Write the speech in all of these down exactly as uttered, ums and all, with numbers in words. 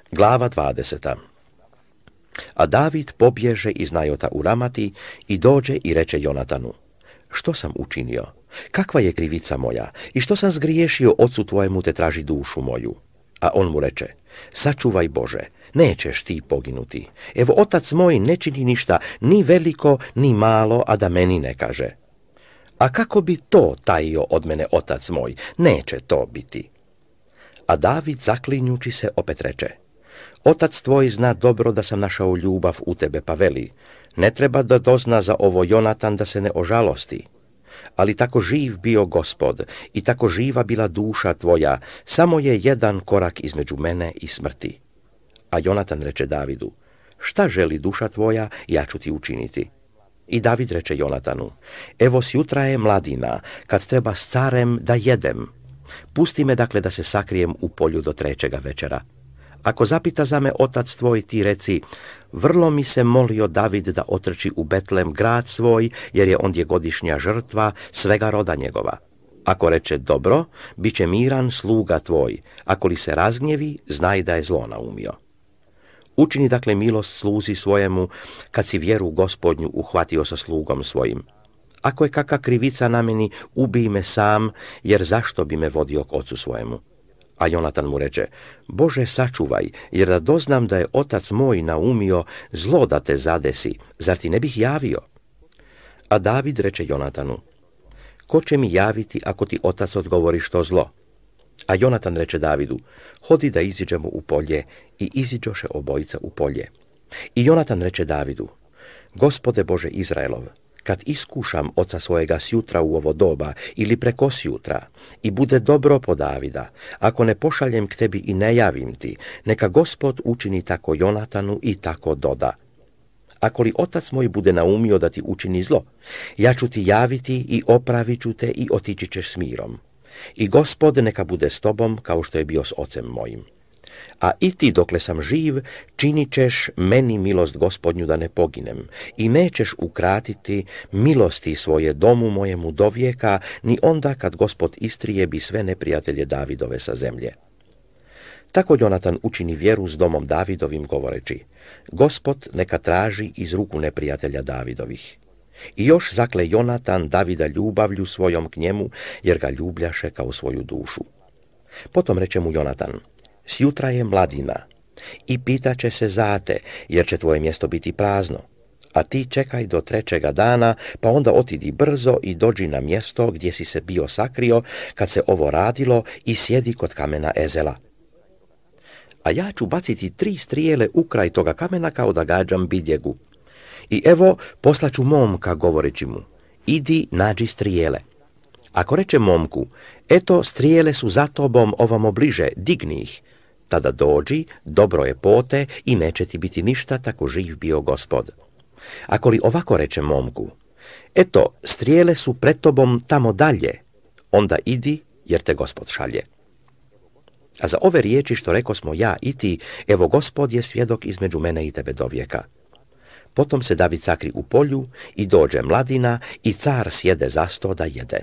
Glava dvadeseta. A David pobježe iz Najota u Ramati i dođe i reče Jonatanu: Što sam učinio? Kakva je krivica moja? I što sam zgriješio ocu tvojemu te traži dušu moju? A on mu reče: Sačuvaj Bože, nećeš ti poginuti. Evo, otac moj ne čini ništa, ni veliko, ni malo, a da meni ne kaže. A kako bi to tajio od mene otac moj? Neće to biti. A David, zaklinjući se, opet reče: Otac tvoj zna dobro da sam našao ljubav u tebe, pa veli: Ne treba da dozna za ovo Jonatan da se ne ožalosti. Ali tako živ bio Gospod i tako živa bila duša tvoja, samo je jedan korak između mene i smrti. A Jonatan reče Davidu: Šta želi duša tvoja, ja ću ti učiniti. I David reče Jonatanu: Evo, sjutra je mladina, kad treba s carem da jedem. Pusti me dakle da se sakrijem u polju do trećega večera. Ako zapita za me otac tvoj, ti reci: Vrlo mi se molio David da otrči u Betlem, grad svoj, jer je ondje godišnja žrtva svega roda njegova. Ako reče: Dobro, bit će miran sluga tvoj. Ako li se razgnjevi, znaj da je zlo naumio. Učini dakle milost sluzi svojemu, kad si vjeru Gospodnju uhvatio sa slugom svojim. Ako je kakva krivica na meni, ubij me sam, jer zašto bi me vodio k ocu svojemu? A Jonatan mu reče: Bože, sačuvaj, jer da doznam da je otac moj naumio zlo da te zadesi, zar ti ne bih javio? A David reče Jonatanu: Ko će mi javiti ako ti otac odgovori što zlo? A Jonatan reče Davidu: Hodi da iziđemo u polje. I iziđoše obojica u polje. I Jonatan reče Davidu: Gospode Bože Izraelov, kad iskušam oca svojega sjutra u ovo doba ili preko sjutra i bude dobro po Davida, ako ne pošaljem k tebi i ne javim ti, neka Gospod učini tako Jonatanu i tako doda. Ako li otac moj bude naumio da ti učini zlo, ja ću ti javiti i opravit ću te i otići ćeš s mirom. I Gospod neka bude s tobom kao što je bio s ocem mojim. A i ti, dokle sam živ, činit ćeš meni milost Gospodnju da ne poginem i nećeš ukratiti milosti svoje domu mojemu do vijeka, ni onda kad Gospod istrijebi sve neprijatelje Davidove sa zemlje. Tako Jonatan učini vjeru s domom Davidovim, govoreći: Gospod neka traži iz ruku neprijatelja Davidovih. I još zakle Jonatan Davida ljubavlju svojom k njemu, jer ga ljubljaše kao svoju dušu. Potom reče mu Jonatan: Sjutra je mladina i pitaće se za te, jer će tvoje mjesto biti prazno. A ti čekaj do trećega dana, pa onda otidi brzo i dođi na mjesto gdje si se bio sakrio kad se ovo radilo i sjedi kod kamena Ezela. A ja ću baciti tri strijele u kraj toga kamena kao da gađam bidjegu. I evo, poslaću momka, govoreći mu: Idi, nađi strijele. Ako reče momku: Eto, strijele su za tobom ovamo bliže, digni ih. Tada dođi, dobro je pote i neće ti biti ništa, tako živ bio Gospod. Ako li ovako reče momku: Eto, strijele su pred tobom tamo dalje, onda idi, jer te Gospod šalje. A za ove riječi što rekosmo ja i ti, evo Gospod je svjedok između mene i tebe do vijeka. Potom se David sakri u polju i dođe mladina i car sjede za sto da jede.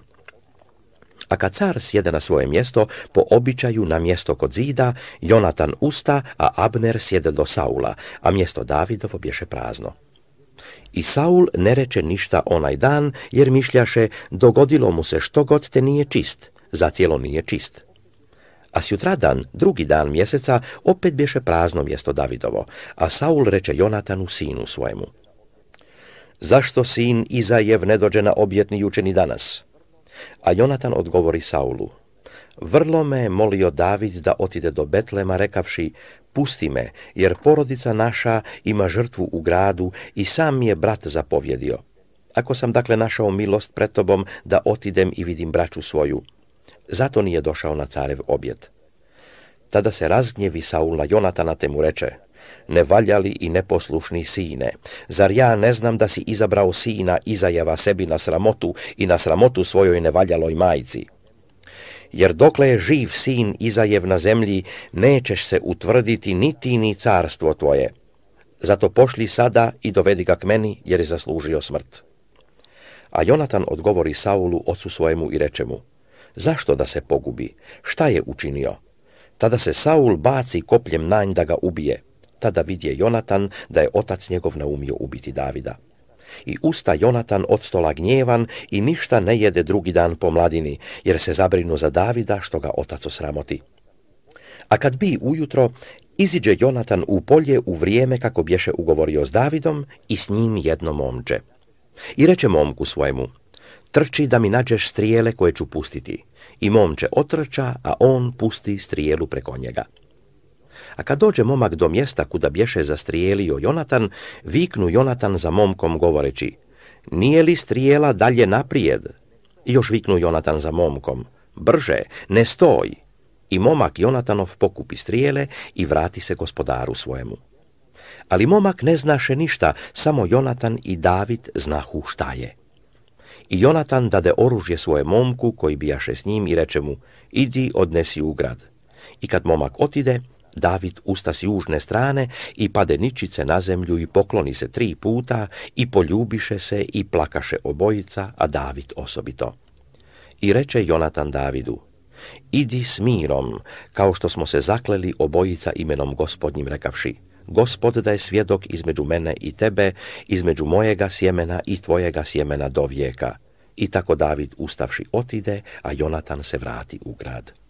A kad car sjede na svoje mjesto, po običaju na mjesto kod zida, Jonatan usta, a Abner sjede do Saula, a mjesto Davidovo bješe prazno. I Saul ne reče ništa onaj dan, jer mišljaše: dogodilo mu se što god te nije čist, zacijelo nije čist. A sjutradan, drugi dan mjeseca, opet bješe prazno mjesto Davidovo, a Saul reče Jonatanu, sinu svojemu: Zašto sin Izajev ne dođe na objetni jučeni danas? A Jonatan odgovori Saulu: Vrlo me molio David da otide do Betlema, rekavši: Pusti me, jer porodica naša ima žrtvu u gradu i sam mi je brat zapovjedio. Ako sam dakle našao milost pred tobom da otidem i vidim braću svoju, zato nije došao na carev objet. Tada se razgnjevi Saul na Jonatana te mu reče: Nevaljali i neposlušni sine, zar ja ne znam da si izabrao sina Izajeva sebi na sramotu i na sramotu svojoj nevaljaloj majci? Jer dokle je živ sin Izajev na zemlji, nećeš se utvrditi ni ti ni carstvo tvoje. Zato pošli sada i dovedi ga k meni, jer je zaslužio smrt. A Jonatan odgovori Saulu, ocu svojemu, i reče mu: Zašto da se pogubi? Šta je učinio? Tada se Saul baci kopljem na nj da ga ubije. Tada vidje Jonatan da je otac njegov naumio ubiti Davida. I usta Jonatan od stola gnjevan i ništa ne jede drugi dan po mladini, jer se zabrinu za Davida što ga otac osramoti. A kad bi ujutro, iziđe Jonatan u polje u vrijeme kako bješe ugovorio s Davidom i s njim jedno momče. I reče momku svojemu: trči da mi nađeš strijele koje ću pustiti. I momče otrča, a on pusti strijelu preko njega. A kad dođe momak do mjesta kuda bješe zastrijelio Jonatan, viknu Jonatan za momkom govoreći: nije li strijela dalje naprijed? I još viknu Jonatan za momkom: brže, ne stoj! I momak Jonatanov pokupi strijele i vrati se gospodaru svojemu. Ali momak ne znaše ništa, samo Jonatan i David znahu šta je. I Jonatan dade oružje svoje momku koji bijaše s njim i reče mu: idi odnesi u grad. I kad momak otide, David usta s južne strane i pade ničice na zemlju i pokloni se tri puta i poljubiše se i plakaše obojica, a David osobito. I reče Jonatan Davidu: idi s mirom, kao što smo se zakleli obojica imenom Gospodnjim rekavši: Gospod da je svjedok između mene i tebe, između mojega sjemena i tvojega sjemena do vijeka. I tako David ustavši otide, a Jonatan se vrati u grad.